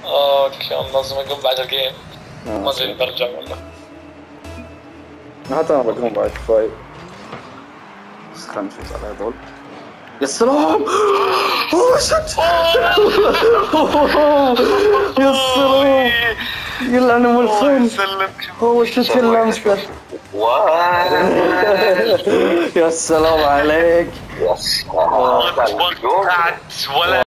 كان لازم اقوم بعد الجيم. ما ادري اذا برجع ولا. حتى انا بقوم بعد شوي، بس خلينا نفوز على هذول. يا سلام. اوه شت. يا سلام يلعن ام الفن. هو شت اللمسه. يا سلام عليك. ولا